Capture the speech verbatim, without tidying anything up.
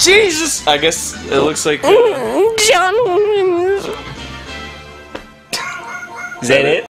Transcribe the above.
Jesus! I guess it looks like. Uh, John. Is that it?